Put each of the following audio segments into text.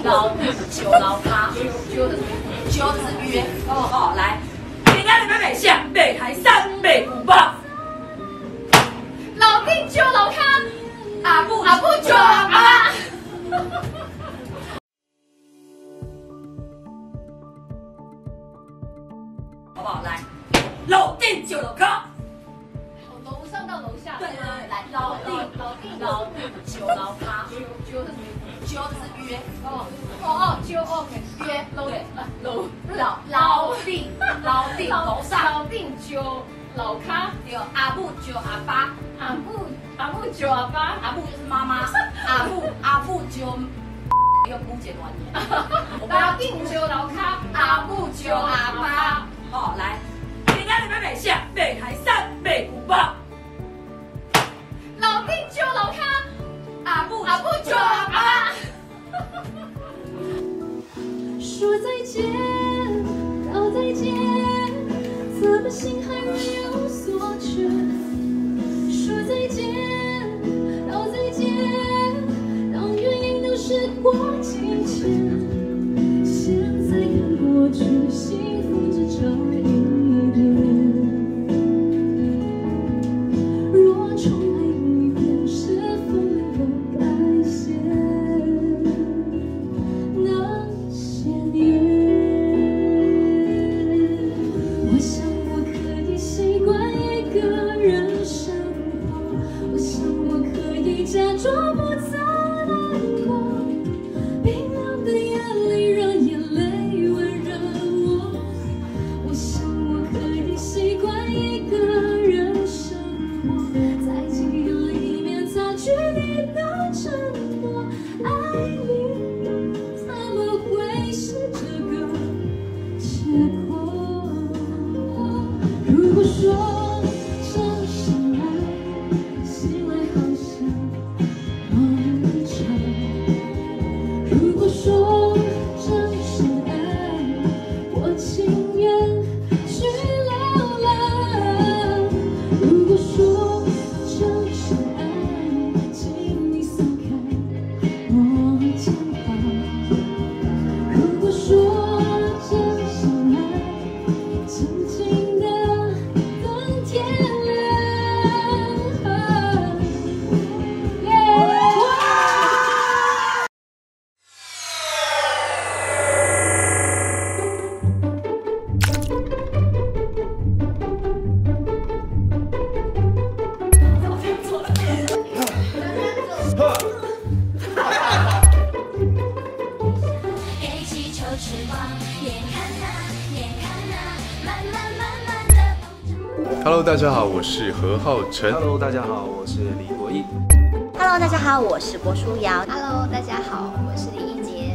老酒老咖，酒是约哦，来，今天你们北下北台山北古巴， 老丁酒老咖， 阿布酒阿爸。 好不好？来，老丁酒老咖。 楼上到楼下， 对，来，老丁酒老咖，酒是约酒 OK 约老丁楼上， 老丁酒老咖， 对，阿布酒阿爸， 阿布酒阿爸， 阿布就是妈妈，阿布酒用姑姐短言， 老丁酒老咖，阿布酒阿爸， 好，来，今天你们北下北台山北古巴。 老丁酒老咖， 阿布酒阿爸。 说再见，道再见，怎么心还仍有所缺？说再见，道再见，当原因都事过境迁。现在看过去，幸福只差一点。若重来一遍，是否能够改写那些年？我想我可以习惯一个人生活，我想我可以假装不再难过。冰凉的夜里，让眼泪温热我。我想我可以习惯一个人生活，在记忆里面擦去你的承诺。爱你怎么会是这个结果？如果说这是爱，醒来好像梦一场。如果说这是爱，我情愿去流浪。如果说这是爱，请你松开我肩膀。如果说这是爱，静静的等天亮。 给气球翅膀，眼看那，眼看那，慢慢慢慢的。 Hello， 大家好，我是何浩晨。 Hello， 大家好，我是李国毅。 Hello， 大家好，我是郭书瑶。 Hello， 大家好，我是李一杰。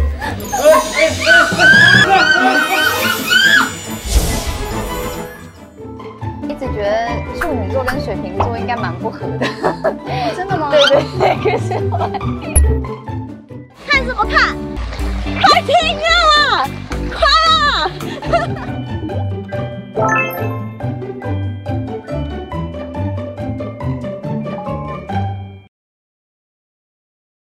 一直觉得处女座跟水瓶座应该蛮不合的。 真的吗？ 对对对，可是后来看什么看？快停啊！